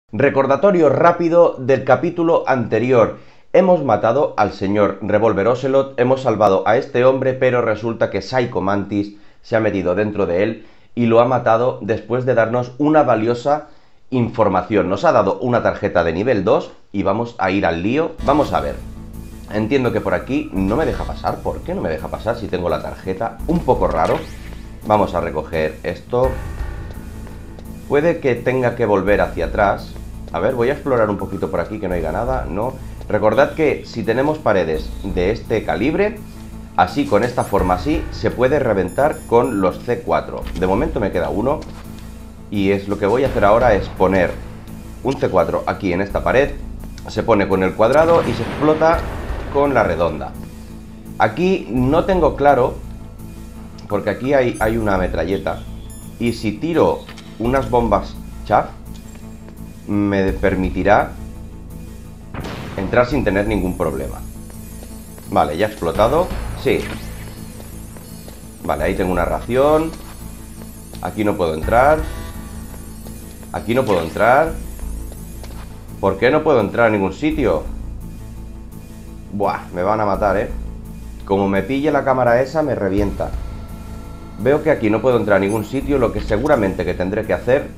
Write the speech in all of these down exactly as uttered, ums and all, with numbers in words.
Recordatorio rápido del capítulo anterior. Hemos matado al señor Revolver Ocelot, hemos salvado a este hombre, pero resulta que Psycho Mantis se ha metido dentro de él y lo ha matado después de darnos una valiosa información. Nos ha dado una tarjeta de nivel dos y vamos a ir al lío. Vamos a ver. Entiendo que por aquí no me deja pasar. ¿Por qué no me deja pasar si tengo la tarjeta? Un poco raro. Vamos a recoger esto. Puede que tenga que volver hacia atrás. A ver, voy a explorar un poquito por aquí, que no haya nada. No. Recordad que si tenemos paredes de este calibre, así, con esta forma así, se puede reventar con los C cuatro. De momento me queda uno. Y es lo que voy a hacer ahora es poner un C cuatro aquí en esta pared. Se pone con el cuadrado y se explota con la redonda. Aquí no tengo claro, porque aquí hay, hay una metralleta. Y si tiro unas bombas chaff, me permitirá entrar sin tener ningún problema. Vale, ya ha explotado. Sí. Vale, ahí tengo una ración. Aquí no puedo entrar. Aquí no puedo entrar. ¿Por qué no puedo entrar a ningún sitio? Buah, me van a matar, ¿eh? Como me pille la cámara esa, me revienta. Veo que aquí no puedo entrar a ningún sitio. Lo que seguramente que tendré que hacer...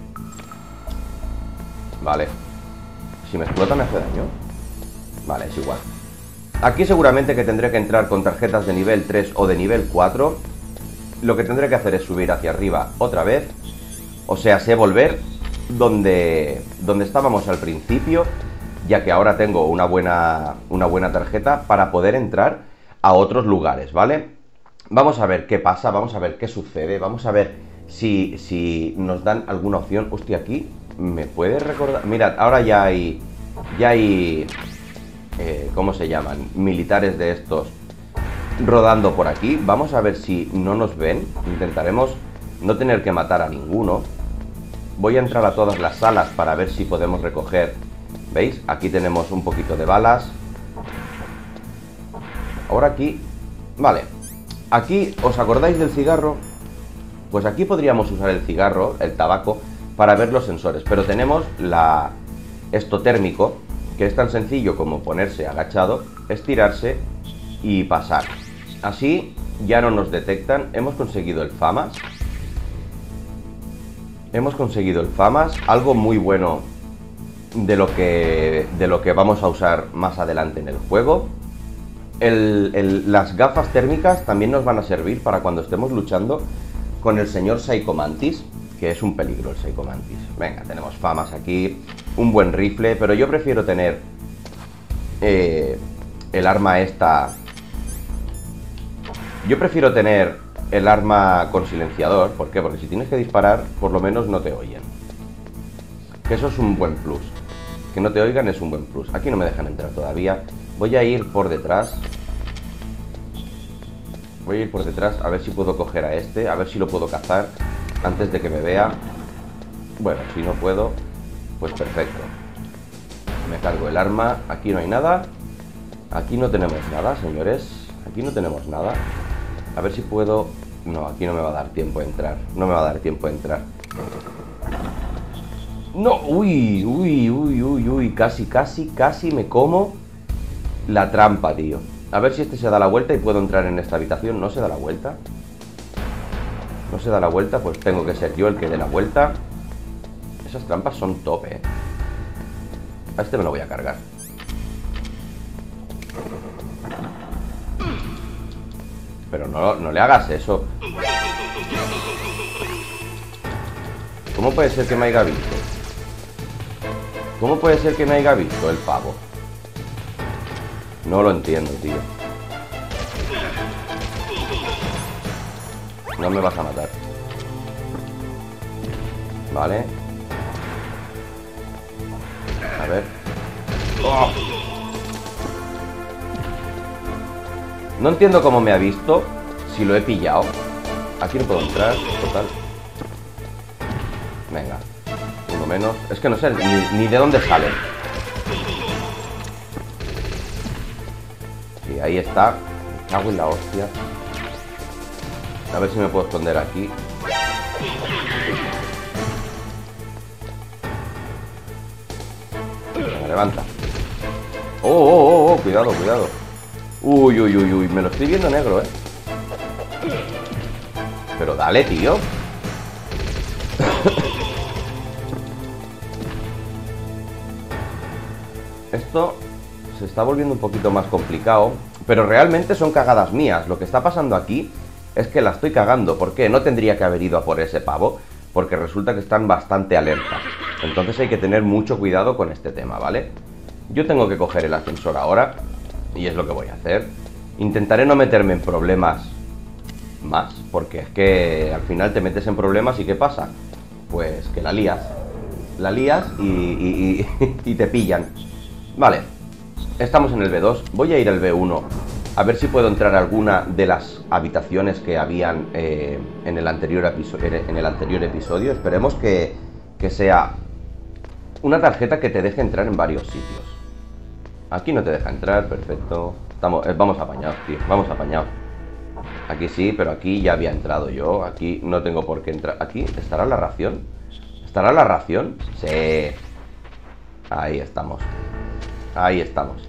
Vale. Si me explota me hace daño. Vale, es igual. Aquí seguramente que tendré que entrar con tarjetas de nivel tres o de nivel cuatro. Lo que tendré que hacer es subir hacia arriba otra vez. O sea, sé volver donde, donde estábamos al principio, ya que ahora tengo una buena, una buena tarjeta para poder entrar a otros lugares, ¿vale? Vamos a ver qué pasa, vamos a ver qué sucede, vamos a ver si, si nos dan alguna opción. Hostia, aquí me puede recordar... Mirad, ahora ya hay... Ya hay... Eh, ¿Cómo se llaman? Militares de estos rodando por aquí. Vamos a ver si no nos ven. Intentaremos no tener que matar a ninguno. Voy a entrar a todas las salas para ver si podemos recoger. ¿Veis? Aquí tenemos un poquito de balas. Ahora aquí... Vale. Aquí, ¿os acordáis del cigarro? Pues aquí podríamos usar el cigarro, el tabaco, para ver los sensores. Pero tenemos la... esto térmico, que es tan sencillo como ponerse agachado, estirarse y pasar. Así ya no nos detectan. Hemos conseguido el FAMAS. Hemos conseguido el FAMAS, algo muy bueno de lo que, de lo que vamos a usar más adelante en el juego. El, el, las gafas térmicas también nos van a servir para cuando estemos luchando con el señor Psycho Mantis, que es un peligro el Psycho Mantis. Venga, tenemos FAMAS aquí, un buen rifle, pero yo prefiero tener eh, el arma esta... Yo prefiero tener el arma con silenciador. ¿Por qué? Porque si tienes que disparar, por lo menos no te oyen. Que eso es un buen plus. Que no te oigan es un buen plus. Aquí no me dejan entrar todavía. Voy a ir por detrás. Voy a ir por detrás a ver si puedo coger a este. A ver si lo puedo cazar antes de que me vea. Bueno, si no puedo, pues perfecto. Me cargo el arma. Aquí no hay nada. Aquí no tenemos nada, señores. Aquí no tenemos nada. A ver si puedo... No, aquí no me va a dar tiempo a entrar. No me va a dar tiempo a entrar. No, uy, uy, uy, uy, uy. Casi, casi, casi me como la trampa, tío. A ver si este se da la vuelta y puedo entrar en esta habitación. ¿No se da la vuelta? No se da la vuelta, pues tengo que ser yo el que dé la vuelta. Esas trampas son top, eh. A este me lo voy a cargar. Pero no, no le hagas eso. ¿Cómo puede ser que me haya visto? ¿Cómo puede ser que me haya visto el pavo? No lo entiendo, tío. No me vas a matar. Vale. A ver. ¡Oh! No entiendo cómo me ha visto. Si lo he pillado. Aquí no puedo entrar, total. Venga, uno menos. Es que no sé ni, ni de dónde sale. Sí, ahí está. Me cago en la hostia. A ver si me puedo esconder aquí. levanta. Oh, oh, oh, oh, cuidado, cuidado. Uy, uy, uy, uy, me lo estoy viendo negro, eh. Pero dale, tío. Esto se está volviendo un poquito más complicado, pero realmente son cagadas mías. Lo que está pasando aquí es que la estoy cagando. ¿Por qué? No tendría que haber ido a por ese pavo, porque resulta que están bastante alerta. Entonces hay que tener mucho cuidado con este tema, ¿vale? Yo tengo que coger el ascensor ahora, y es lo que voy a hacer. Intentaré no meterme en problemas más, porque es que al final te metes en problemas y ¿qué pasa? Pues que la lías. La lías y, y, y, y te pillan. Vale, estamos en el B dos. Voy a ir al B uno a ver si puedo entrar a alguna de las habitaciones que habían eh, en, el anterior en el anterior episodio. Esperemos que, que sea una tarjeta que te deje entrar en varios sitios. Aquí no te deja entrar, perfecto. Estamos, eh, vamos apañados, tío, vamos apañados. Aquí sí, pero aquí ya había entrado yo. Aquí no tengo por qué entrar. ¿Aquí estará la ración? ¿Estará la ración? Sí. Ahí estamos. Ahí estamos.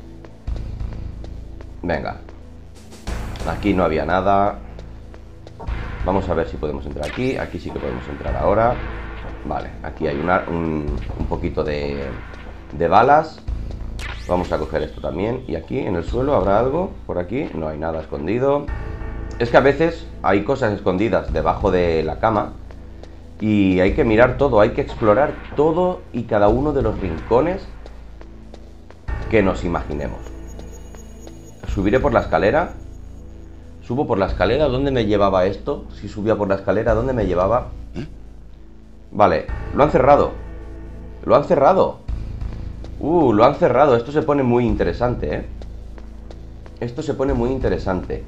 Venga. Aquí no había nada. Vamos a ver si podemos entrar aquí. Aquí sí que podemos entrar ahora. Vale, aquí hay una, un, un poquito de, de balas. Vamos a coger esto también. Y aquí en el suelo habrá algo. Por aquí no hay nada escondido. Es que a veces hay cosas escondidas debajo de la cama y hay que mirar todo, hay que explorar todo y cada uno de los rincones que nos imaginemos. Subiré por la escalera. Subo por la escalera. ¿Dónde me llevaba esto? Si subía por la escalera, ¿dónde me llevaba? Vale, lo han cerrado. Lo han cerrado. Uh, lo han cerrado. Esto se pone muy interesante, ¿eh? Esto se pone muy interesante.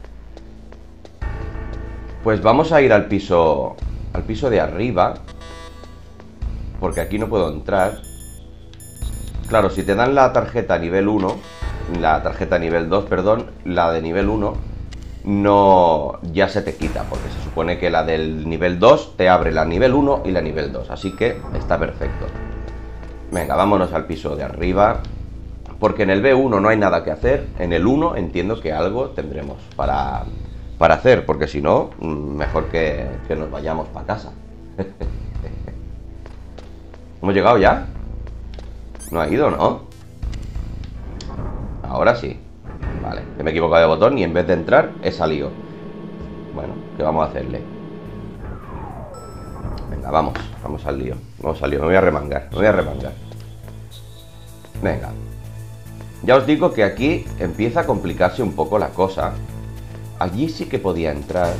Pues vamos a ir al piso, al piso de arriba, porque aquí no puedo entrar. Claro, si te dan la tarjeta nivel uno, la tarjeta nivel dos, perdón, la de nivel uno, no, ya se te quita, porque se supone que la del nivel dos te abre la nivel uno y la nivel dos, así que está perfecto. Venga, vámonos al piso de arriba, porque en el B uno no hay nada que hacer, en el uno entiendo que algo tendremos para... para hacer, porque si no, mejor que, que nos vayamos para casa. ¿Hemos llegado ya? No ha ido, ¿no? Ahora sí. Vale, que me he equivocado de botón y en vez de entrar he salido. Bueno, ¿qué vamos a hacerle? Venga, vamos, vamos al lío. Vamos al lío, me voy a remangar, me voy a remangar. Venga. Ya os digo que aquí empieza a complicarse un poco la cosa. Allí sí que podía entrar.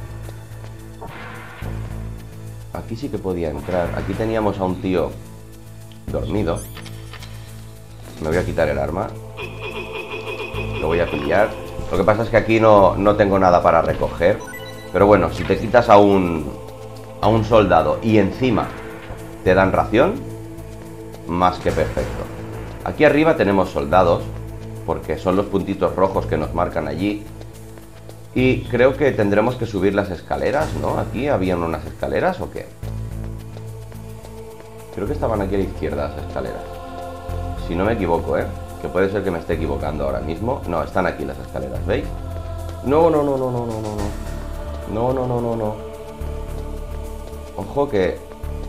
Aquí sí que podía entrar. Aquí teníamos a un tío dormido. Me voy a quitar el arma. Lo voy a pillar. Lo que pasa es que aquí no, no tengo nada para recoger. Pero bueno, si te quitas a un, a un soldado y encima te dan ración, más que perfecto. Aquí arriba tenemos soldados, porque son los puntitos rojos que nos marcan allí. Y creo que tendremos que subir las escaleras, ¿no? ¿Aquí habían unas escaleras o qué? Creo que estaban aquí a la izquierda las escaleras. Si no me equivoco, ¿eh? Que puede ser que me esté equivocando ahora mismo. No, están aquí las escaleras, ¿veis? No, no, no, no, no, no, no, no. No, no, no, no, no. Ojo que...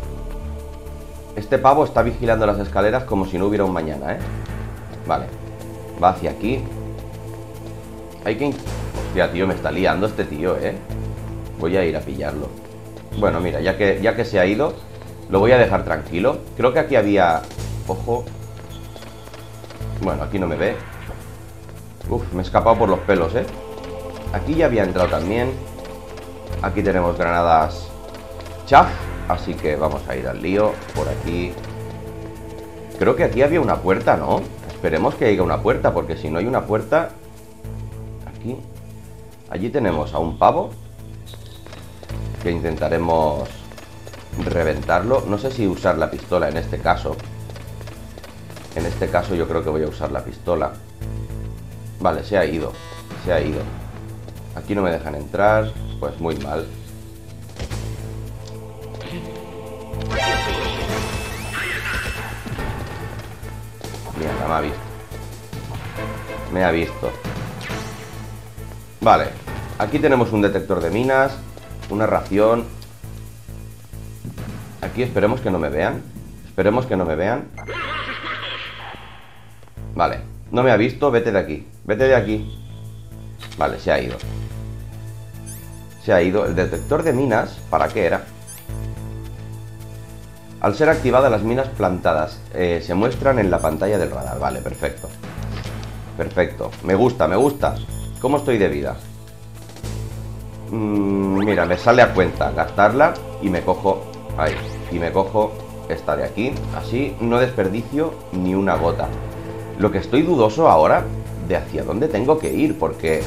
este pavo está vigilando las escaleras como si no hubiera un mañana, ¿eh? Vale. Va hacia aquí. Hay que... hostia, tío, me está liando este tío, ¿eh? Voy a ir a pillarlo. Bueno, mira, ya que, ya que se ha ido, lo voy a dejar tranquilo. Creo que aquí había... ojo. Bueno, aquí no me ve. Uf, me he escapado por los pelos, ¿eh? Aquí ya había entrado también. Aquí tenemos granadas chaff, así que vamos a ir al lío. Por aquí. Creo que aquí había una puerta, ¿no? Esperemos que haya una puerta, porque si no hay una puerta... aquí... allí tenemos a un pavo que intentaremos reventarlo. No sé si usar la pistola en este caso. En este caso yo creo que voy a usar la pistola. Vale, se ha ido. Se ha ido. Aquí no me dejan entrar. Pues muy mal. Mierda, me ha visto. Me ha visto. Vale. Aquí tenemos un detector de minas. Una ración. Aquí esperemos que no me vean. Esperemos que no me vean. Vale. No me ha visto, vete de aquí. Vete de aquí. Vale, se ha ido. Se ha ido. El detector de minas, ¿para qué era? Al ser activadas las minas plantadas eh, se muestran en la pantalla del radar. Vale, perfecto. Perfecto. Me gusta, me gusta. ¿Cómo estoy de vida? Mm, mira, me sale a cuenta gastarla y me cojo... Ahí. Y me cojo esta de aquí. Así no desperdicio ni una gota. Lo que estoy dudoso ahora de hacia dónde tengo que ir, porque...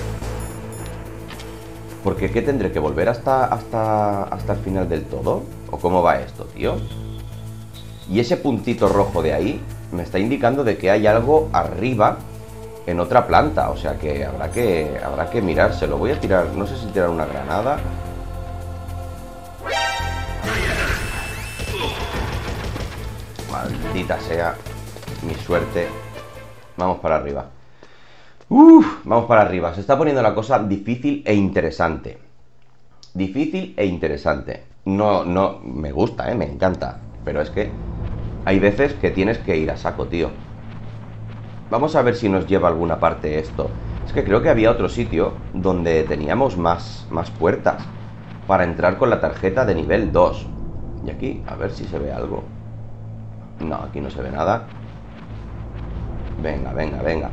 Porque ¿qué tendré que volver hasta, hasta, hasta el final del todo? ¿O cómo va esto, tío? Y ese puntito rojo de ahí me está indicando de que hay algo arriba en otra planta. O sea que habrá que, habrá que mirárselo. Voy a tirar, no sé si tirar una granada. Maldita sea mi suerte. Vamos para arriba. Uf, vamos para arriba. Se está poniendo la cosa difícil e interesante. Difícil e interesante. No, no, me gusta, eh, me encanta. Pero es que hay veces que tienes que ir a saco, tío. Vamos a ver si nos lleva a alguna parte esto. Es que creo que había otro sitio donde teníamos más, más puertas para entrar con la tarjeta de nivel dos. Y aquí, a ver si se ve algo. No, aquí no se ve nada. Venga, venga, venga.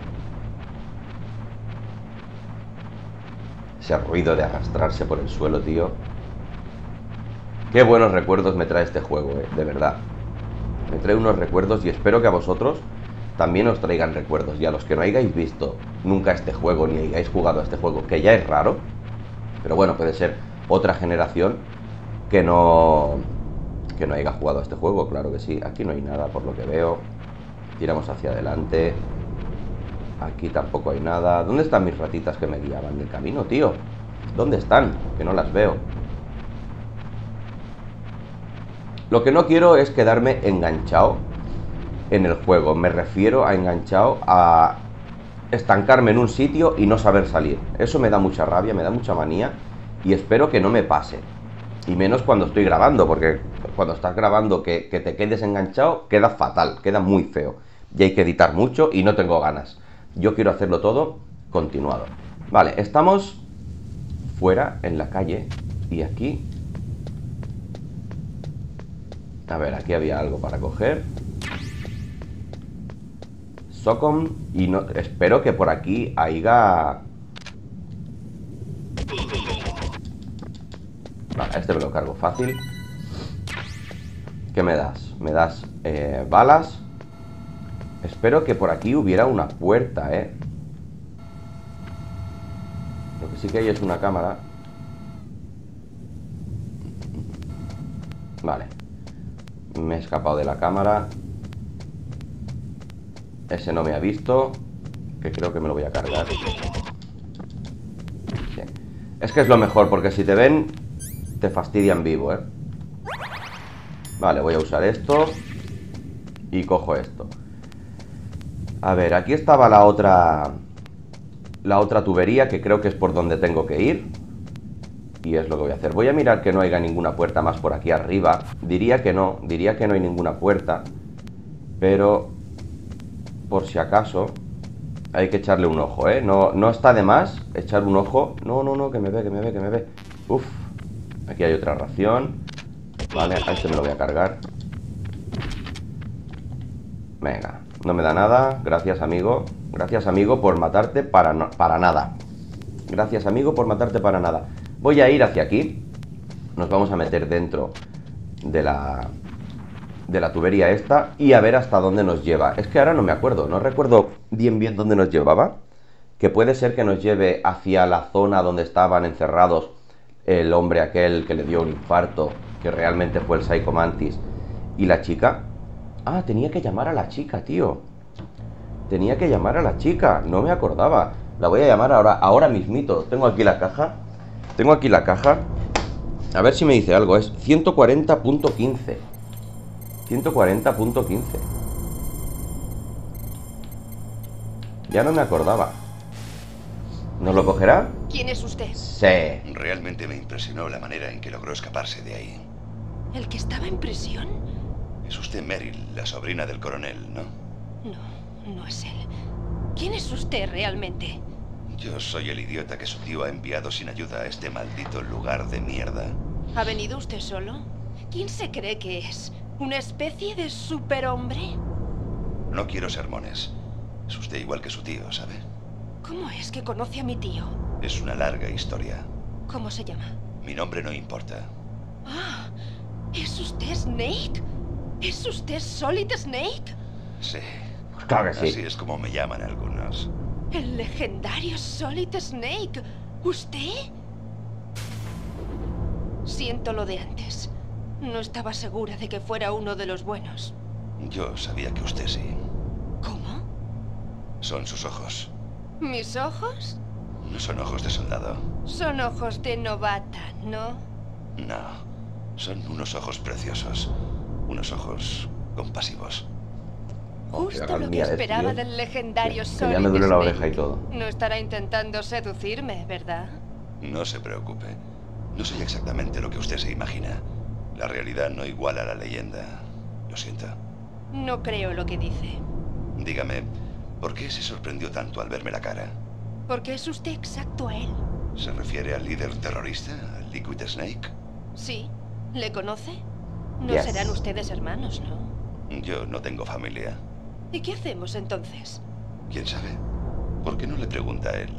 Ese ruido de arrastrarse por el suelo, tío. Qué buenos recuerdos me trae este juego, eh, de verdad. Me trae unos recuerdos y espero que a vosotros también os traigan recuerdos. Y a los que no hayáis visto nunca este juego, ni hayáis jugado a este juego, que ya es raro, pero bueno, puede ser otra generación que no que no haya jugado a este juego, claro que sí. Aquí no hay nada por lo que veo. Tiramos hacia adelante. Aquí tampoco hay nada. ¿Dónde están mis ratitas que me guiaban del camino, tío? ¿Dónde están? Que no las veo. Lo que no quiero es quedarme enganchado en el juego. Me refiero a enganchado a estancarme en un sitio y no saber salir. Eso me da mucha rabia, me da mucha manía. Y espero que no me pase. Y menos cuando estoy grabando, porque cuando estás grabando que, que te quedes enganchado, queda fatal, queda muy feo. Y hay que editar mucho y no tengo ganas. Yo quiero hacerlo todo continuado. Vale, estamos fuera, en la calle. Y aquí... A ver, aquí había algo para coger. Socom. Y no, espero que por aquí haya... Vale, este me lo cargo fácil. ¿Qué me das? Me das eh, balas. Espero que por aquí hubiera una puerta, ¿eh? Lo que sí que hay es una cámara. Vale. Me he escapado de la cámara. Ese no me ha visto. Que creo que me lo voy a cargar. Sí. Es que es lo mejor, porque si te ven, te fastidian vivo, ¿eh? Vale, voy a usar esto. Y cojo esto. A ver, aquí estaba la otra... La otra tubería, que creo que es por donde tengo que ir. Y es lo que voy a hacer. Voy a mirar que no haya ninguna puerta más por aquí arriba. Diría que no, diría que no hay ninguna puerta. Pero... por si acaso... hay que echarle un ojo, ¿eh? No, no está de más echar un ojo. No, no, no, que me ve, que me ve, que me ve. Uf. Aquí hay otra ración. Vale, a este me lo voy a cargar. Venga, no me da nada. Gracias, amigo. Gracias, amigo, por matarte para, no, para nada. Gracias, amigo, por matarte para nada. Voy a ir hacia aquí. Nos vamos a meter dentro de la... de la tubería esta y a ver hasta dónde nos lleva. Es que ahora no me acuerdo, no recuerdo bien bien dónde nos llevaba. Que puede ser que nos lleve hacia la zona donde estaban encerrados el hombre aquel que le dio un infarto, que realmente fue el Psycho Mantis, y la chica. Ah, tenía que llamar a la chica, tío. Tenía que llamar a la chica, no me acordaba. La voy a llamar ahora, ahora mismito. Tengo aquí la caja. Tengo aquí la caja. A ver si me dice algo. Es ciento cuarenta punto quince. ciento cuarenta punto quince. Ya no me acordaba. ¿Nos lo cogerá? ¿Quién es usted? Sí. Realmente me impresionó la manera en que logró escaparse de ahí. ¿El que estaba en prisión? Es usted Meryl, la sobrina del coronel, ¿no? No, no es él. ¿Quién es usted realmente? Yo soy el idiota que su tío ha enviado sin ayuda a este maldito lugar de mierda. ¿Ha venido usted solo? ¿Quién se cree que es? ¿Una especie de superhombre? No quiero sermones. Es usted igual que su tío, ¿sabe? ¿Cómo es que conoce a mi tío? Es una larga historia. ¿Cómo se llama? Mi nombre no importa. Ah, ¿es usted Snake? ¿Es usted Solid Snake? Sí. Pues claro que sí. Así es como me llaman algunos. El legendario Solid Snake. ¿Usted? Siento lo de antes. No estaba segura de que fuera uno de los buenos. Yo sabía que usted sí. ¿Cómo? Son sus ojos. ¿Mis ojos? No son ojos de soldado. Son ojos de novata, ¿no? No. Son unos ojos preciosos. Unos ojos compasivos. Justo Hostia, lo que mía, es, esperaba tío. del legendario Que Solid ya me duele la Snake. oreja y todo. No estará intentando seducirme, ¿verdad? No se preocupe. No soy exactamente lo que usted se imagina. La realidad no iguala a la leyenda. Lo siento. No creo lo que dice. Dígame, ¿por qué se sorprendió tanto al verme la cara? Porque es usted exacto a él. ¿Se refiere al líder terrorista, al Liquid Snake? ¿Sí? ¿Le conoce? No Yes. serán ustedes hermanos, ¿no? Yo no tengo familia. ¿Y qué hacemos entonces? ¿Quién sabe? ¿Por qué no le pregunta a él?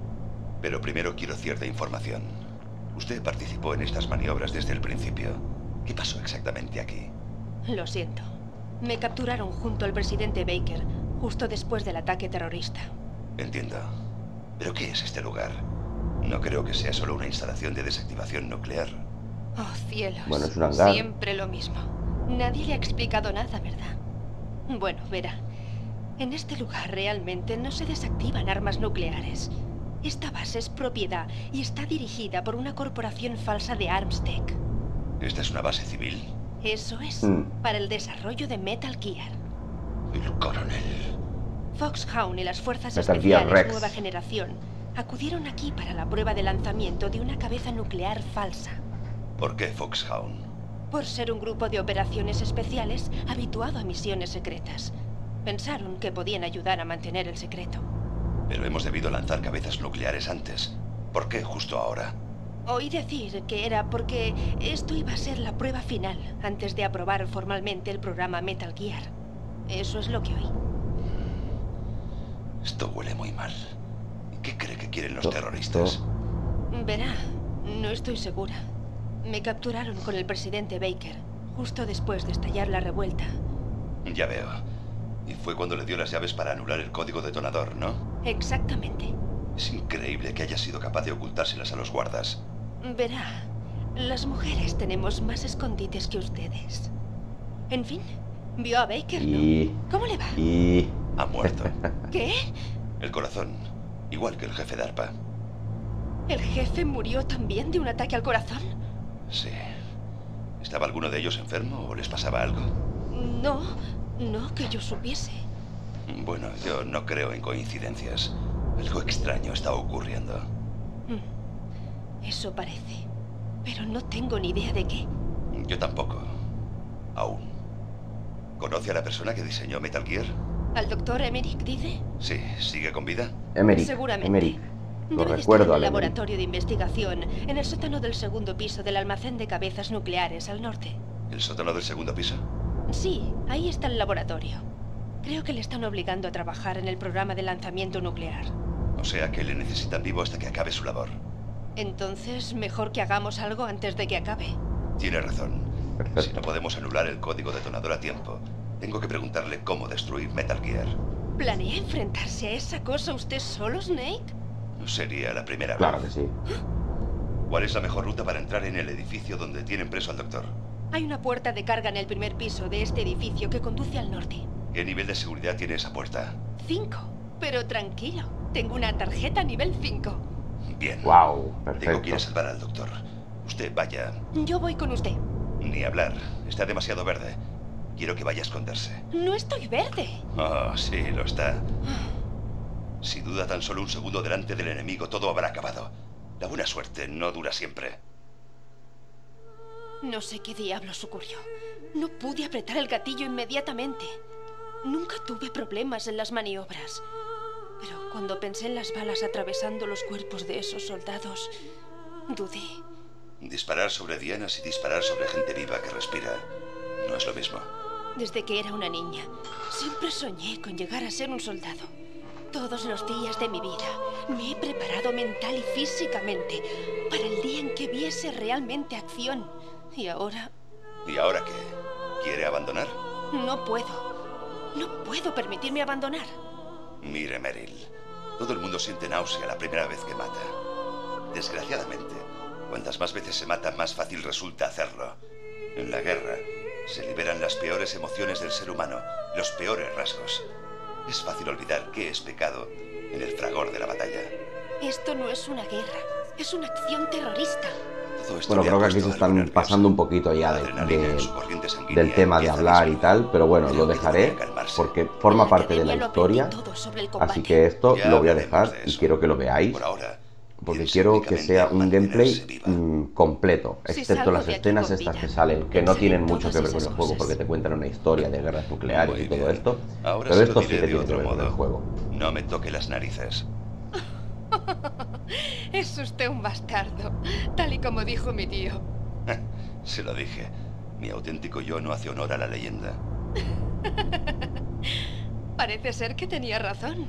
Pero primero quiero cierta información. Usted participó en estas maniobras desde el principio. ¿Qué pasó exactamente aquí? Lo siento. Me capturaron junto al presidente Baker justo después del ataque terrorista. Entiendo. ¿Pero qué es este lugar? No creo que sea solo una instalación de desactivación nuclear. Oh, cielos. Bueno, es un hangar. Siempre lo mismo. Nadie le ha explicado nada, ¿verdad? Bueno, verá. En este lugar realmente no se desactivan armas nucleares. Esta base es propiedad y está dirigida por una corporación falsa de Armstech. ¿Esta es una base civil? Eso es, Mm. para el desarrollo de Metal Gear. El coronel. Foxhound y las fuerzas Metal Gear especiales Rex. nueva generación acudieron aquí para la prueba de lanzamiento de una cabeza nuclear falsa. ¿Por qué Foxhound? Por ser un grupo de operaciones especiales habituado a misiones secretas. Pensaron que podían ayudar a mantener el secreto. Pero hemos debido lanzar cabezas nucleares antes. ¿Por qué justo ahora? Oí decir que era porque esto iba a ser la prueba final antes de aprobar formalmente el programa Metal Gear. Eso es lo que oí. Esto huele muy mal. ¿Y qué cree que quieren los To- terroristas? Verá, no estoy segura. Me capturaron con el presidente Baker, justo después de estallar la revuelta. Ya veo. Y fue cuando le dio las llaves para anular el código detonador, ¿no? Exactamente. Es increíble que haya sido capaz de ocultárselas a los guardas. Verá, las mujeres tenemos más escondites que ustedes. En fin, vio a Baker, Y... ¿no? ¿Cómo le va? Y... Ha muerto. ¿Qué? El corazón. Igual que el jefe de ARPA. ¿El jefe murió también de un ataque al corazón? Sí. ¿Estaba alguno de ellos enfermo o les pasaba algo? No, no que yo supiese. Bueno, yo no creo en coincidencias. Algo extraño está ocurriendo. Mm, Eso parece. Pero no tengo ni idea de qué. Yo tampoco. Aún. ¿Conoce a la persona que diseñó Metal Gear? ¿Al doctor Emmerich, dice? Sí, ¿sigue con vida? Emmerich. Seguramente. Emmerich. Lo Debe de recuerdo estar al en el Emmerich. laboratorio de investigación, en el sótano del segundo piso del almacén de cabezas nucleares al norte. ¿El sótano del segundo piso? Sí, ahí está el laboratorio. Creo que le están obligando a trabajar en el programa de lanzamiento nuclear. O sea que le necesitan vivo hasta que acabe su labor. Entonces, mejor que hagamos algo antes de que acabe. Tiene razón. Perfecto. Si no podemos anular el código detonador a tiempo, tengo que preguntarle cómo destruir Metal Gear. ¿Planea enfrentarse a esa cosa usted solo, Snake? No sería la primera Claro vez. que sí. ¿Cuál es la mejor ruta para entrar en el edificio donde tienen preso al doctor? Hay una puerta de carga en el primer piso de este edificio que conduce al norte. ¿Qué nivel de seguridad tiene esa puerta? Cinco. Pero tranquilo, tengo una tarjeta nivel cinco. Bien. Wow, Tengo perfecto. que ir a salvar al doctor. Usted vaya. Yo voy con usted. Ni hablar. Está demasiado verde. Quiero que vaya a esconderse. No estoy verde. Oh, sí, lo está. Si duda tan solo un segundo delante del enemigo, todo habrá acabado. La buena suerte no dura siempre. No sé qué diablos ocurrió. No pude apretar el gatillo inmediatamente. Nunca tuve problemas en las maniobras. Pero cuando pensé en las balas atravesando los cuerpos de esos soldados, dudé. Disparar sobre dianas y disparar sobre gente viva que respira no es lo mismo. Desde que era una niña, siempre soñé con llegar a ser un soldado. Todos los días de mi vida me he preparado mental y físicamente para el día en que viese realmente acción. Y ahora... ¿Y ahora qué? ¿Quiere abandonar? No puedo. No puedo permitirme abandonar. Mire, Meryl. Todo el mundo siente náusea la primera vez que mata. Desgraciadamente, cuantas más veces se mata, más fácil resulta hacerlo. En la guerra, se liberan las peores emociones del ser humano, los peores rasgos. Es fácil olvidar qué es pecado en el fragor de la batalla. Esto no es una guerra, es una acción terrorista. Bueno, creo que aquí se están pasando un poquito ya de, de, del tema de hablar y tal, pero bueno, lo dejaré porque forma parte de la historia, así que esto lo voy a dejar y quiero que lo veáis, porque quiero que sea un gameplay mmm, completo, excepto las escenas estas que salen, que no tienen mucho que ver con el juego, porque te cuentan una historia de guerras nucleares y todo esto, pero esto sí que tiene que ver con el juego. No me toque las narices. Es usted un bastardo, tal y como dijo mi tío. Se lo dije. Mi auténtico yo no hace honor a la leyenda. Parece ser que tenía razón.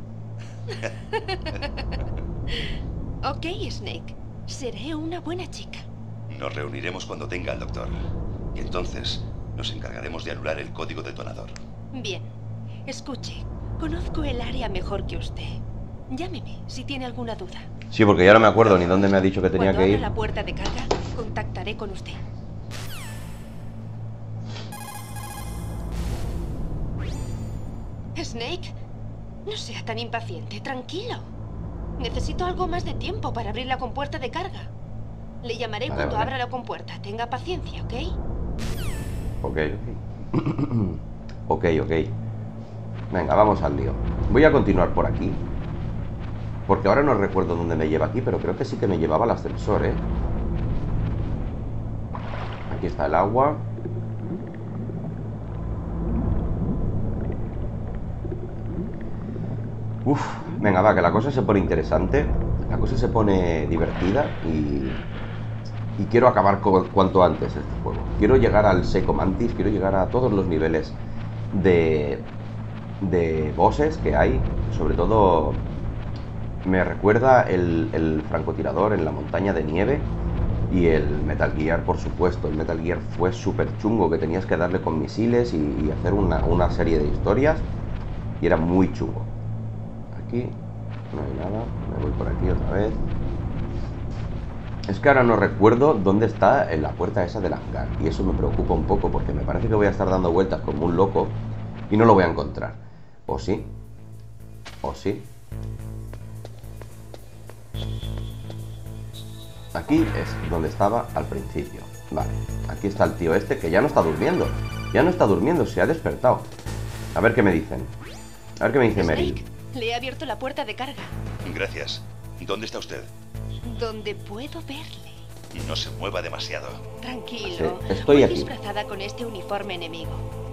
Ok, Snake. Seré una buena chica. Nos reuniremos cuando tenga al doctor. Y entonces nos encargaremos de anular el código detonador. Bien. Escuche, conozco el área mejor que usted. Llámeme si tiene alguna duda. Sí, porque ya no me acuerdo ni dónde me ha dicho que tenía Cuando que ir. abra la puerta de carga, contactaré con usted. Snake, no sea tan impaciente, tranquilo. Necesito algo más de tiempo para abrir la compuerta de carga. Le llamaré Vale, cuando vale. abra la compuerta. Tenga paciencia, ¿ok? Ok, ok. Ok, ok. Venga, vamos al lío. Voy a continuar por aquí, porque ahora no recuerdo dónde me lleva aquí, pero creo que sí que me llevaba al ascensor, ¿eh? Aquí está el agua. Uf, venga, va, que la cosa se pone interesante. La cosa se pone divertida y... Y quiero acabar cu cuanto antes este juego. Quiero llegar al Psycho Mantis, quiero llegar a todos los niveles de... de bosses que hay. Sobre todo... me recuerda el, el francotirador en la montaña de nieve. Y el Metal Gear, por supuesto. El Metal Gear fue súper chungo, que tenías que darle con misiles y, y hacer una, una serie de historias. Y era muy chungo. Aquí no hay nada. Me voy por aquí otra vez. Es que ahora no recuerdo dónde está la puerta esa del hangar. Y eso me preocupa un poco, porque me parece que voy a estar dando vueltas como un loco y no lo voy a encontrar. ¿O sí? ¿O sí? Aquí es donde estaba al principio. Vale, aquí está el tío este, que ya no está durmiendo. Ya no está durmiendo, se ha despertado. A ver qué me dicen. A ver qué me dice Meryl. Snake, le he abierto la puerta de carga. Gracias. ¿Dónde está usted? Donde puedo verle. No se mueva demasiado. Tranquilo. Sí, estoy Voy aquí. disfrazada con este uniforme enemigo.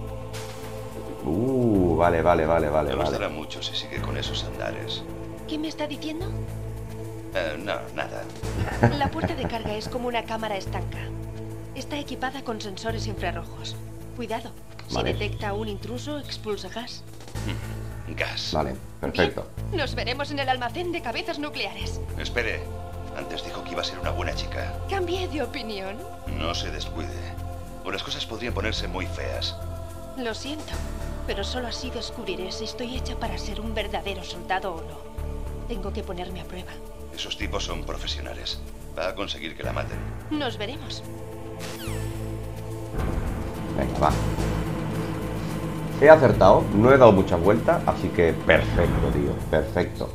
Uh, vale, vale, vale, vale, No nos vale. dará mucho si sigue con esos andares. ¿Qué me está diciendo? Eh, no, nada. La puerta de carga es como una cámara estanca. Está equipada con sensores infrarrojos. Cuidado, si Vale. detecta un intruso, expulsa gas. Gas. Vale, perfecto. Bien, nos veremos en el almacén de cabezas nucleares. Espere. Antes dijo que iba a ser una buena chica. Cambié de opinión. No se descuide. O las cosas podrían ponerse muy feas. Lo siento, pero solo así descubriré si estoy hecha para ser un verdadero soldado o no. Tengo que ponerme a prueba. Esos tipos son profesionales. Va a conseguir que la maten. Nos veremos. Venga, va. He acertado, no he dado mucha vuelta, así que perfecto, tío, perfecto.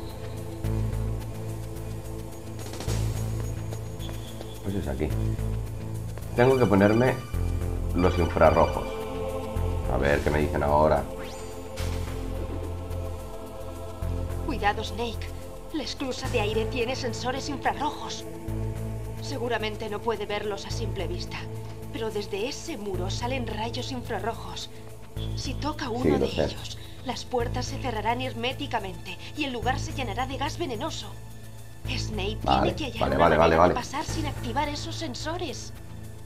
Pues es aquí. Tengo que ponerme los infrarrojos. A ver qué me dicen ahora. Cuidado, Snake. La esclusa de aire tiene sensores infrarrojos. Seguramente no puede verlos a simple vista, pero desde ese muro salen rayos infrarrojos. Si toca uno Sí, de lo sé. ellos, las puertas se cerrarán herméticamente y el lugar se llenará de gas venenoso. Snake Vale, tiene que hallar vale, una vale, vale, manera vale. de pasar sin activar esos sensores.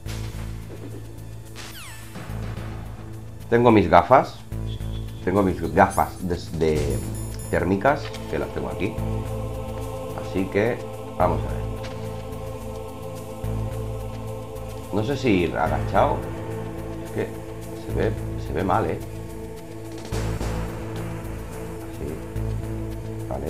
Tengo mis gafas. Tengo mis gafas de, de térmicas, que las tengo aquí. Así que vamos a ver. No sé si ir agachado. Es que se ve, se ve mal, ¿eh? Así. Vale.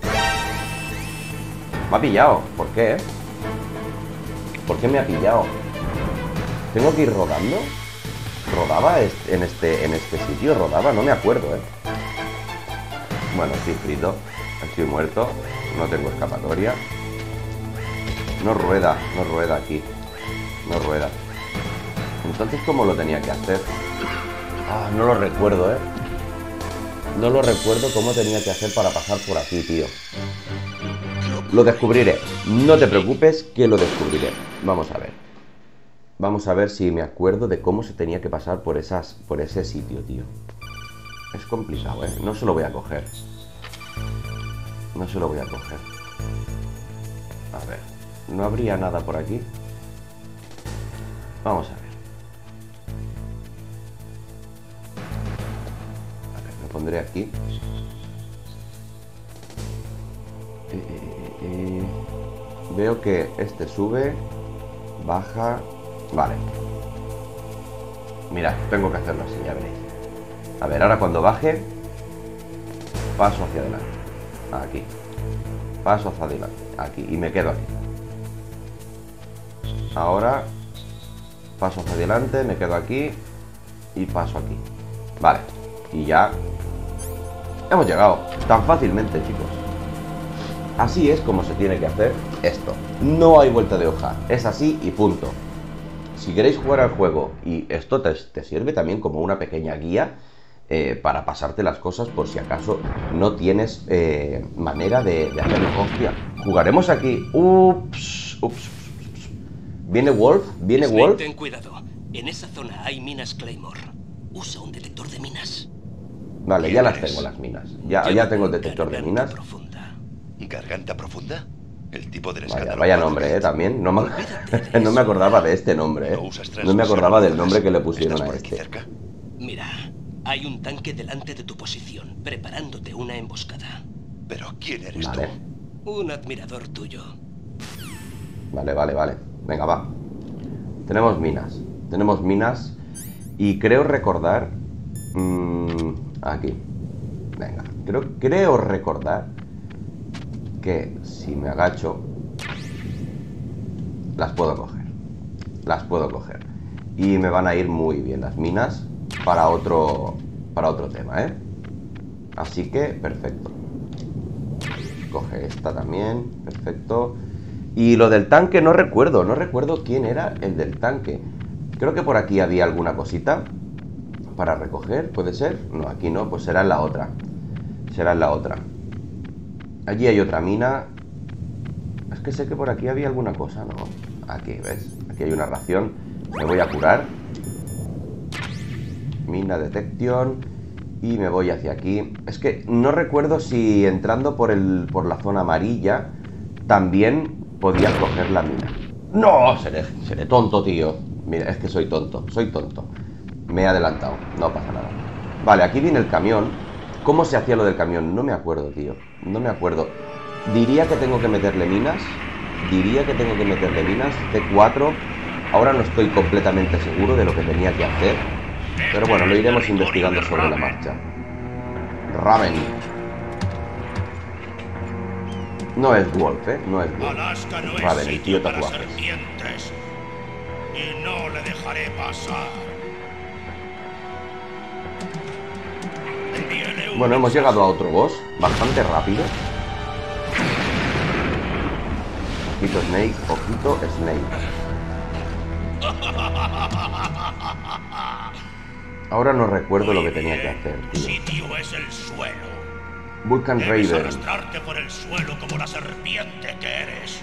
Me ha pillado. ¿Por qué? ¿Por qué me ha pillado? ¿Tengo que ir rodando? ¿Rodaba est- en este, en este sitio? ¿Rodaba? No me acuerdo, ¿eh? Bueno, estoy frito. Estoy muerto. No tengo escapatoria. No rueda. No rueda aquí. No rueda. Entonces, ¿cómo lo tenía que hacer? Ah, no lo recuerdo, ¿eh? No lo recuerdo cómo tenía que hacer para pasar por aquí, tío. Lo descubriré. No te preocupes que lo descubriré. Vamos a ver. Vamos a ver si me acuerdo de cómo se tenía que pasar por esas, por ese sitio, tío. Es complicado, ¿eh? No se lo voy a coger. No se lo voy a coger. A ver. ¿No habría nada por aquí? Vamos a ver. A ver, me pondré aquí. Eh, eh, eh, eh. Veo que este sube, baja. Vale. Mirad, tengo que hacerlo así, ya veréis. A ver, ahora cuando baje, paso hacia adelante. Aquí. Paso hacia adelante. Aquí. Y me quedo aquí. Ahora paso hacia adelante, me quedo aquí y paso aquí. Vale. Y ya hemos llegado. Tan fácilmente, chicos. Así es como se tiene que hacer esto. No hay vuelta de hoja. Es así y punto. Si queréis jugar al juego, y esto te, te sirve también como una pequeña guía eh, para pasarte las cosas por si acaso no tienes eh, manera de, de hacerlo. Hostia, jugaremos aquí. Ups, ups. ¿Viene Wolf? ¿Viene Snake, Wolf? ten cuidado. En esa zona hay minas Claymore. Usa un detector de minas. Vale, ya las tengo las minas. Ya, ya tengo el detector de Garganta minas. profunda. ¿Garganta profunda? ¿El tipo del Vaya, escándalo? vaya nombre, eh, también. No me, no me acordaba de este nombre, eh. ¿No usas No me acordaba del nombre que le ¿Estás pusieron a por aquí este. cerca? Mira, hay un tanque delante de tu posición, preparándote una emboscada. ¿Pero quién eres Vale, tú? Un admirador tuyo. vale, vale, vale. Venga, va. Tenemos minas. Tenemos minas. Y creo recordar... mmm, aquí. Venga. Creo, creo recordar que si me agacho las puedo coger. Las puedo coger. Y me van a ir muy bien las minas para otro, para otro tema, ¿eh? Así que, perfecto. Coge esta también. Perfecto. Y lo del tanque no recuerdo. No recuerdo quién era el del tanque. Creo que por aquí había alguna cosita para recoger, ¿puede ser? No, aquí no, pues será en la otra. Será en la otra. Allí hay otra mina. Es que sé que por aquí había alguna cosa, ¿no? Aquí, ¿ves? Aquí hay una ración. Me voy a curar. Mina detection. Y me voy hacia aquí. Es que no recuerdo si entrando por, el, por la zona amarilla también podías coger la mina. ¡No! Seré, seré tonto, tío. Mira, es que soy tonto. Soy tonto. Me he adelantado. No pasa nada. Vale, aquí viene el camión. ¿Cómo se hacía lo del camión? No me acuerdo, tío. No me acuerdo. Diría que tengo que meterle minas. Diría que tengo que meterle minas. C cuatro. Ahora no estoy completamente seguro de lo que tenía que hacer. Pero bueno, lo iremos investigando sobre la marcha. Raven. No es Wolf, ¿eh? No es Wolf. Alaska no Es es Raven, el tío sitio para tatuajes. serpientes. Y no le dejaré pasar. Viene un Bueno, hemos llegado a otro boss. Bastante rápido. Ojito Snake, ojito Snake. Ahora no recuerdo lo que tenía que hacer, El tío. sitio es el suelo. Vulcan Debes Raven. arrastrarte por el suelo como la serpiente que eres.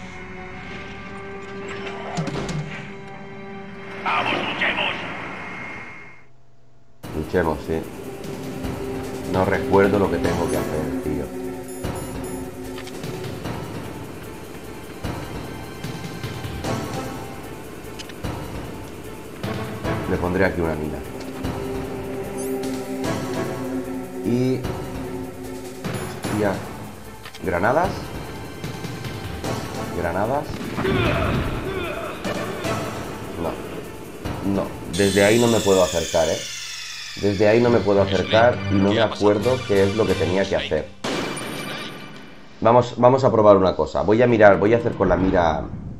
¡Vamos, luchemos! Luchemos, sí. No recuerdo lo que tengo que hacer, tío. Le pondré aquí una mina. Y... hostia. ¿Granadas? ¿Granadas? No. No. Desde ahí no me puedo acercar, ¿eh? Desde ahí no me puedo acercar y no me acuerdo qué es lo que tenía que hacer. Vamos, vamos a probar una cosa. Voy a mirar, voy a hacer con la mira...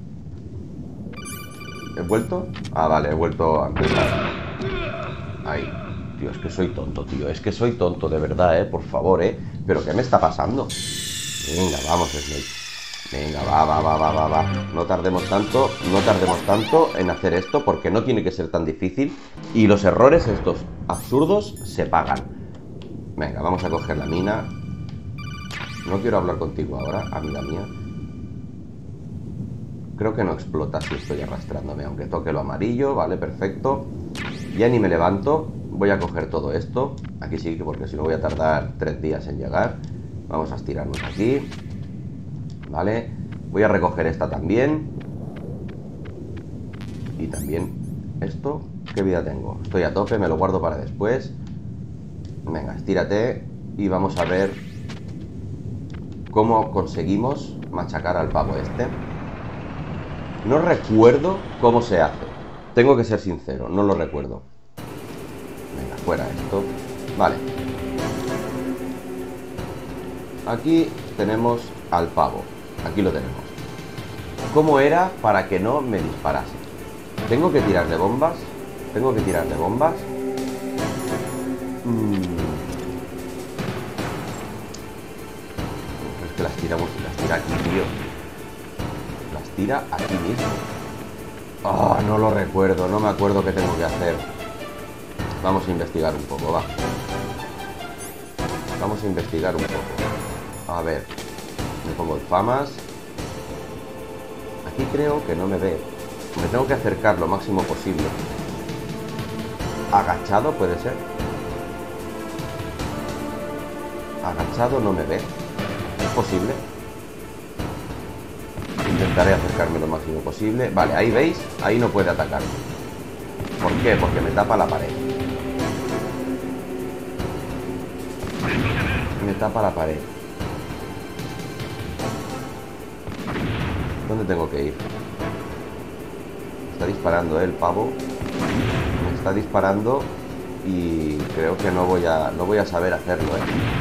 ¿He vuelto? Ah, vale, he vuelto a empezar. Ahí. Tío, es que soy tonto, tío. Es que soy tonto, de verdad, eh. Por favor, eh. ¿Pero qué me está pasando? Venga, vamos, Snake. Venga, va, va, va, va, va, va. No tardemos tanto, no tardemos tanto en hacer esto, porque no tiene que ser tan difícil. Y los errores estos absurdos se pagan. Venga, vamos a coger la mina. No quiero hablar contigo ahora, amiga mía. Creo que no explota si estoy arrastrándome, aunque toque lo amarillo, vale, perfecto. Ya ni me levanto, voy a coger todo esto. Aquí sí, porque si no voy a tardar tres días en llegar. Vamos a estirarnos aquí. Vale, voy a recoger esta también. Y también esto. ¿Qué vida tengo? Estoy a tope, me lo guardo para después. Venga, estírate. Y vamos a ver cómo conseguimos machacar al pavo este. No recuerdo cómo se hace. Tengo que ser sincero, no lo recuerdo. Venga, fuera esto. Vale. Aquí tenemos al pavo. Aquí lo tenemos. ¿Cómo era para que no me disparase? ¿Tengo que tirar de bombas? ¿Tengo que tirar de bombas? Mm. Es que las tiramos, las tira aquí, tío. Las tira aquí mismo. Ah, oh, no lo recuerdo, no me acuerdo qué tengo que hacer. Vamos a investigar un poco, va. Vamos a investigar un poco. A ver. Me pongo famas. Aquí creo que no me ve. Me tengo que acercar lo máximo posible. Agachado puede ser. Agachado no me ve. ¿Es posible? Intentaré acercarme lo máximo posible. Vale, ahí veis. Ahí no puede atacarme. ¿Por qué? Porque me tapa la pared. Me tapa la pared. ¿Dónde tengo que ir? Me está disparando, ¿eh? El pavo. Me está disparando. Y creo que no voy a, no voy a saber hacerlo, ¿eh?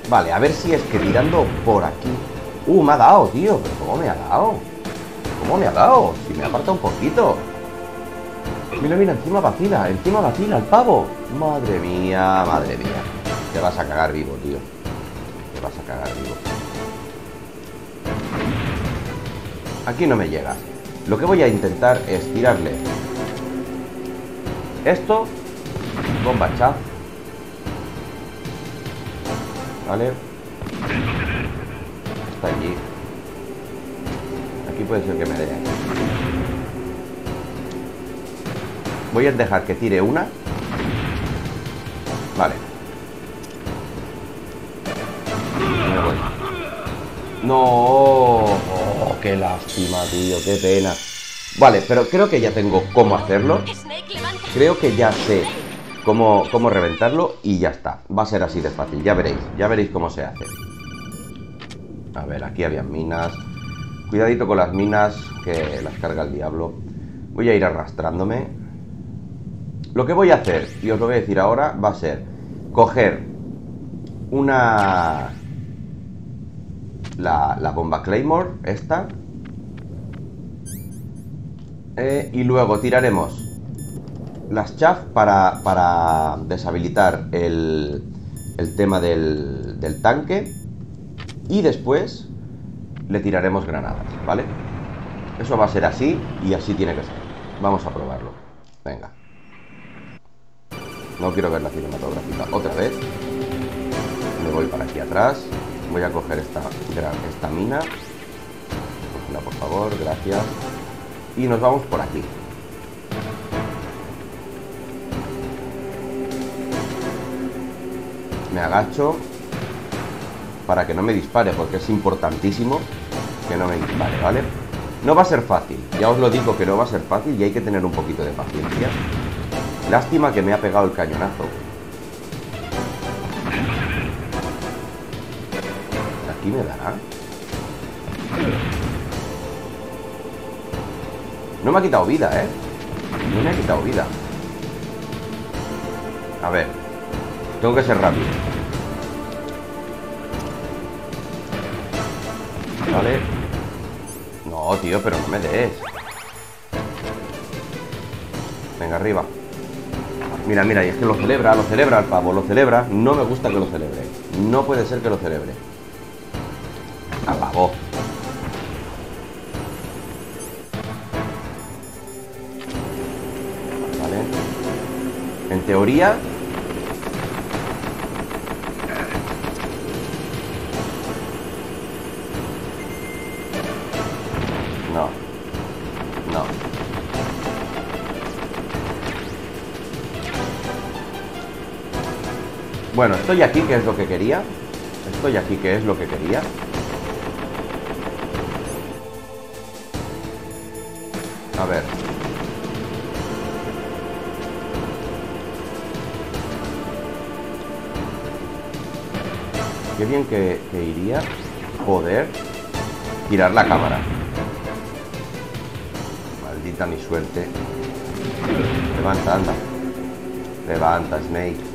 Vale, a ver si es que tirando por aquí. Uh, me ha dado, tío. ¿Pero cómo me ha dado? ¿Cómo me ha dado? Si me aparta un poquito. Mira, mira, encima vacila. Encima vacila el pavo. Madre mía, madre mía. Te vas a cagar vivo, tío. Te vas a cagar vivo. Aquí no me llega. Lo que voy a intentar es tirarle esto. Bomba chaf. Vale. Está allí. Aquí puede ser que me dé. Voy a dejar que tire una. Vale. Me voy. No. Oh, qué lástima, tío. Qué pena. Vale, pero creo que ya tengo cómo hacerlo. Creo que ya sé cómo, cómo reventarlo y ya está. Va a ser así de fácil. Ya veréis. Ya veréis cómo se hace. A ver, aquí había minas. Cuidadito con las minas, que las carga el diablo. Voy a ir arrastrándome. Lo que voy a hacer, y os lo voy a decir ahora, va a ser coger una... La, la bomba Claymore, esta. Eh, y luego tiraremos las chaff para, para deshabilitar el, el tema del, del tanque. Y después le tiraremos granadas, ¿vale? Eso va a ser así y así tiene que ser. Vamos a probarlo. Venga. No quiero ver la cinematográfica otra vez. Me voy para aquí atrás. Voy a coger esta, esta mina. Cógela, por favor, gracias. Y nos vamos por aquí. Me agacho para que no me dispare, porque es importantísimo que no me dispare, ¿vale? No va a ser fácil, ya os lo digo que no va a ser fácil y hay que tener un poquito de paciencia. Lástima que me ha pegado el cañonazo. ¿Aquí me dará? No me ha quitado vida, ¿eh? No me ha quitado vida. A ver, tengo que ser rápido. Vale. No, tío, pero no me des. Venga, arriba. Mira, mira, y es que lo celebra, lo celebra el pavo, lo celebra. No me gusta que lo celebre. No puede ser que lo celebre. Al pavo. Vale. En teoría... No. No. Bueno, estoy aquí, que es lo que quería. Estoy aquí, que es lo que quería. A ver. Qué bien que, que iría poder girar la cámara. Maldita mi suerte. Levanta, anda. Levanta, Snake.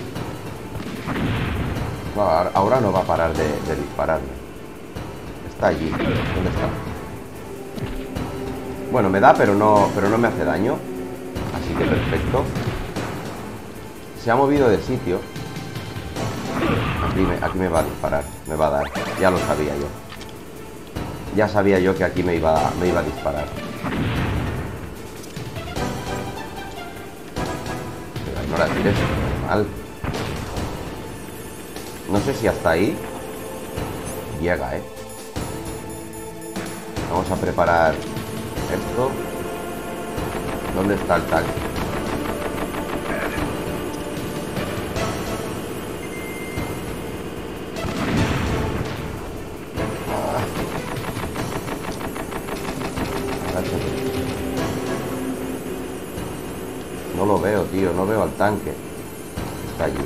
Bueno, ahora no va a parar de, de dispararme. Está allí. ¿Dónde está? Bueno, me da, pero no, pero no me hace daño. Así que perfecto. Se ha movido de sitio. Aquí me, aquí me va a disparar. Me va a dar. Ya lo sabía yo. Ya sabía yo que aquí me iba, me iba a disparar. Pero no la tires, mal. No sé si hasta ahí llega, ¿eh? Vamos a preparar esto. ¿Dónde está el tanque? Ah. No lo veo, tío. No veo al tanque. Está allí.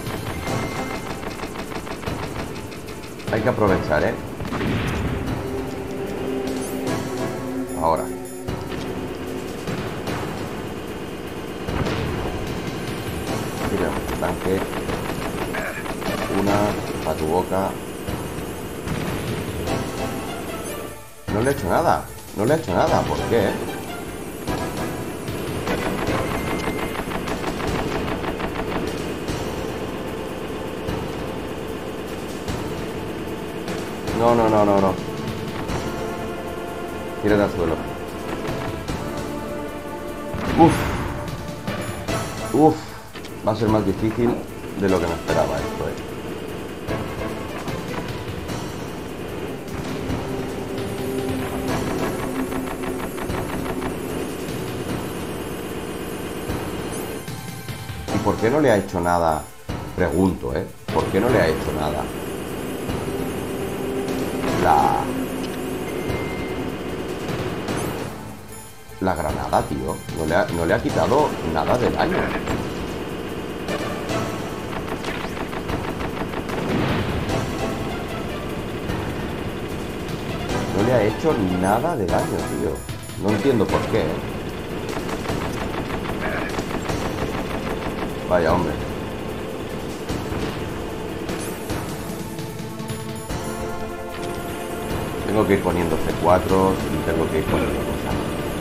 Hay que aprovechar, ¿eh? Ahora. Tiramos el tanque. Una, Tapa tu boca. No le he hecho nada. No le he hecho nada. ¿Por qué? No, no, no, no, no. Tírate al suelo. Uf. Uf. Va a ser más difícil de lo que me esperaba esto, eh. ¿Y por qué no le ha hecho nada? Pregunto, eh. ¿Por qué no le ha hecho nada? La... La granada, tío. No le ha, no le ha quitado nada de daño. No le ha hecho nada de daño, tío. No entiendo por qué, ¿eh? Vaya, hombre. Tengo que ir poniendo C cuatro y tengo que ir poniendo cosas.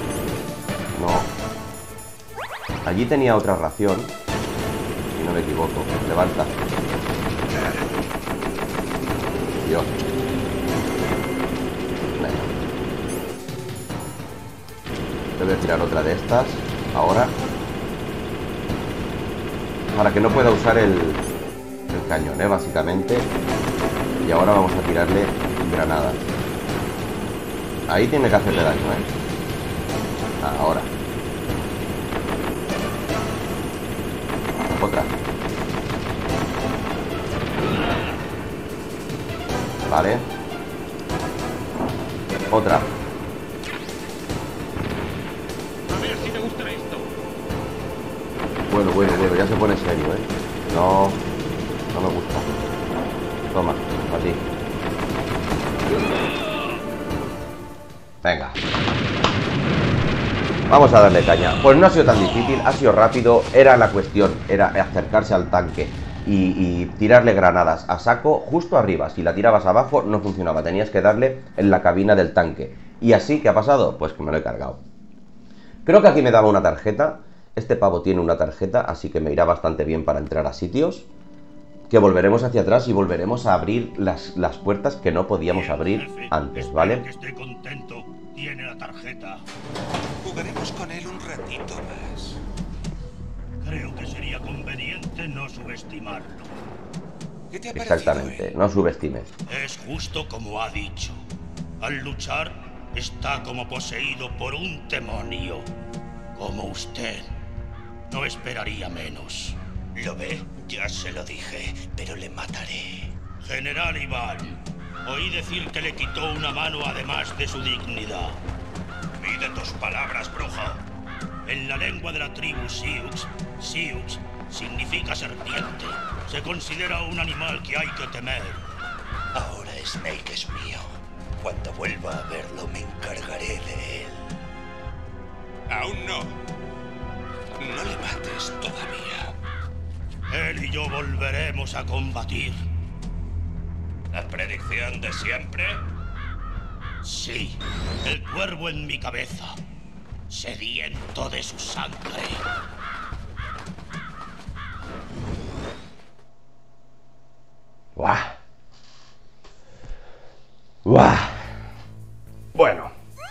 No. Allí tenía otra ración. Si no me equivoco. Levanta. Dios. Venga. Te voy a tirar otra de estas. Ahora. Para que no pueda usar el, el cañón, ¿eh? Básicamente. Y ahora vamos a tirarle granadas. Ahí tiene que hacerle daño, ¿eh? Ahora. Otra. Vale. Otra. A ver si te gusta esto. Bueno, bueno, bueno, ya se pone serio, ¿eh? No, no me gusta. Toma, para ti. Venga. Vamos a darle caña. Pues no ha sido tan difícil, ha sido rápido. Era la cuestión, era acercarse al tanque y, y tirarle granadas a saco justo arriba. Si la tirabas abajo no funcionaba, tenías que darle en la cabina del tanque. Y así, ¿qué ha pasado? Pues que me lo he cargado. Creo que aquí me daba una tarjeta. Este pavo tiene una tarjeta, así que me irá bastante bien para entrar a sitios. Que volveremos hacia atrás y volveremos a abrir las, las puertas que no podíamos Bien, abrir jefe. antes, Espero ¿vale? que esté contento. Tiene la tarjeta. Jugaremos con él un ratito más. Creo que sería conveniente no subestimarlo. ¿Qué te ha parecido Exactamente, él? no subestimes. Es justo como ha dicho. Al luchar, está como poseído por un demonio. Como usted. No esperaría menos. ¿Lo ve? Ya se lo dije, pero le mataré. General Iván, oí decir que le quitó una mano además de su dignidad. Mide tus palabras, brujo. En la lengua de la tribu Sioux, Sioux significa serpiente. Se considera un animal que hay que temer. Ahora Snake es mío. Cuando vuelva a verlo, me encargaré de él. Aún no. No le mates todavía. Él y yo volveremos a combatir. ¿La predicción de siempre? Sí, el cuervo en mi cabeza, sediento de su sangre. ¡Guau! ¡Guau! Bueno.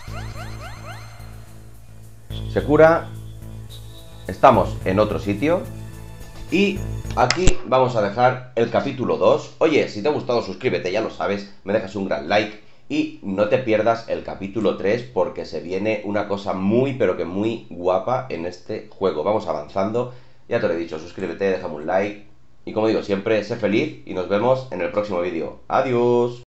Se cura. Estamos en otro sitio. Y aquí vamos a dejar el capítulo dos. Oye, si te ha gustado, suscríbete, ya lo sabes. Me dejas un gran like. Y no te pierdas el capítulo tres porque se viene una cosa muy, pero que muy guapa en este juego. Vamos avanzando. Ya te lo he dicho, suscríbete, déjame un like. Y como digo siempre, sé feliz y nos vemos en el próximo vídeo. Adiós.